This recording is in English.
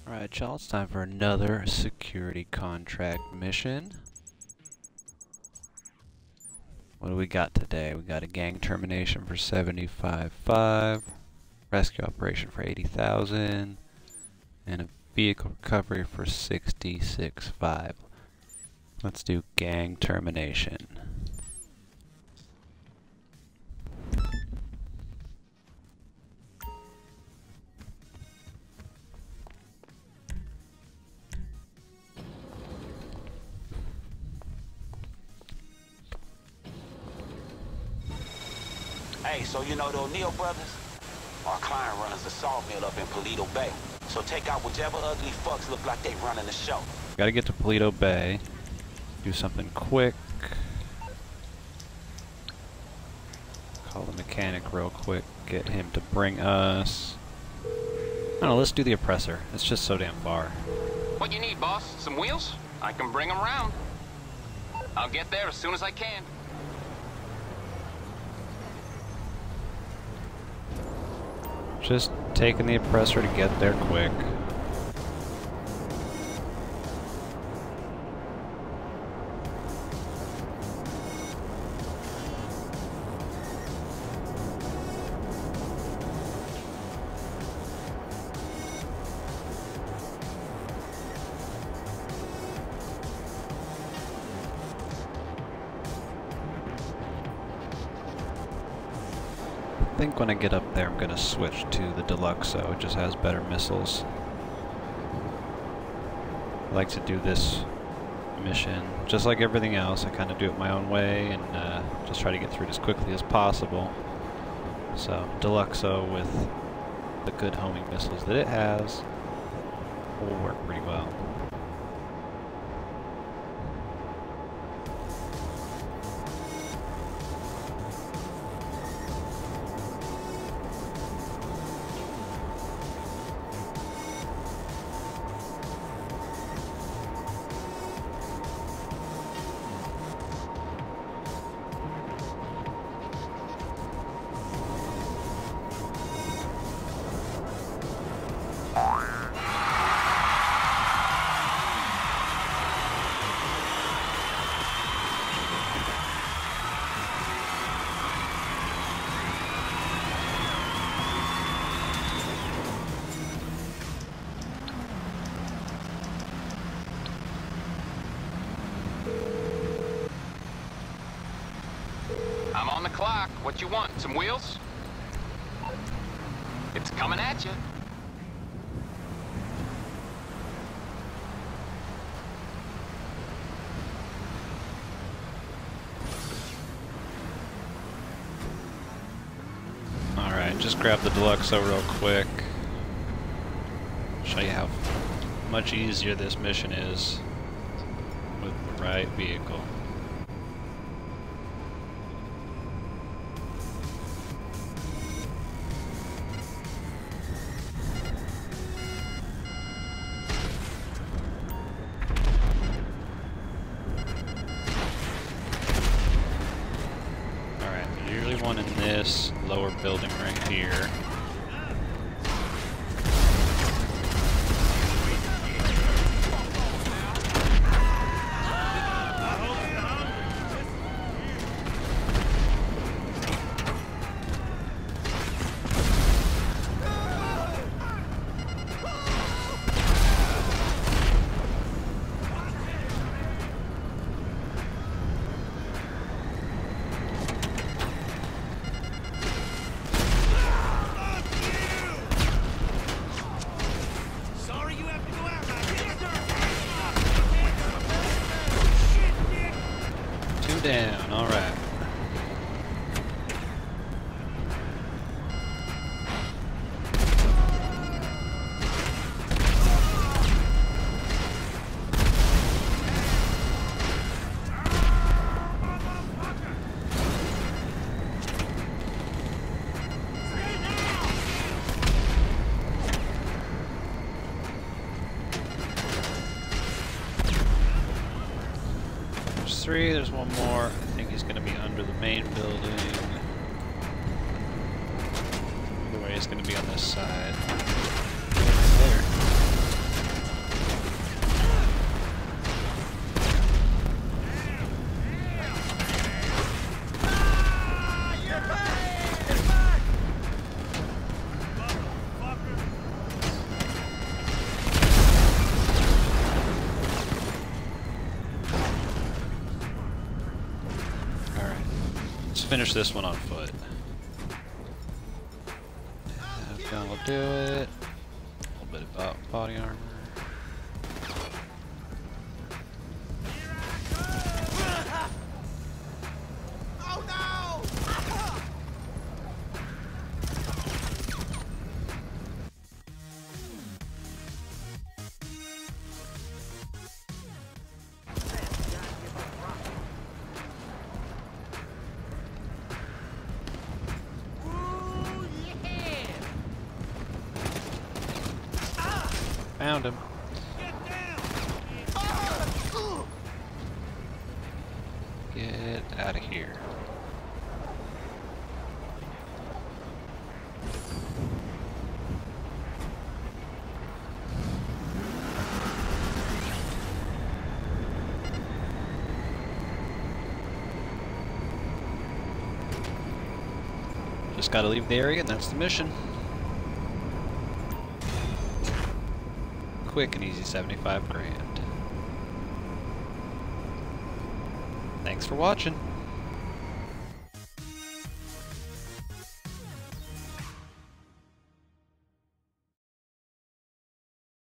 Alright, y'all, it's time for another security contract mission. What do we got today? We got a gang termination for 75.5, rescue operation for 80,000, and a vehicle recovery for 66.5. Let's do gang termination. Hey, so you know the O'Neill brothers? Our client runs a sawmill up in Paleto Bay. So take out whichever ugly fucks look like they running the show. Gotta get to Paleto Bay. Do something quick. Call the mechanic real quick. Get him to bring us... I don't know, let's do the oppressor. It's just so damn far. What you need, boss? Some wheels? I can bring them round. I'll get there as soon as I can. Just taking the oppressor to get there quick. I think when I get up there I'm going to switch to the Deluxo. It just has better missiles. I like to do this mission just like everything else. I kind of do it my own way and just try to get through it as quickly as possible. So Deluxo with the good homing missiles that it has will work pretty well. I'm on the clock. What you want? Some wheels? It's coming at you. Alright, just grab the Deluxo real quick. Show you how much easier this mission is with the right vehicle. One in this lower building right here. Down, alright. There's 3, there's one more. I think he's going to be under the main building. Either way, he's going to be on this side. There. finish this one on foot. Gun will do it. A little bit about body armor. Found him. Get out of here. Just gotta leave the area and that's the mission. Quick and easy 75 grand. Thanks for watching.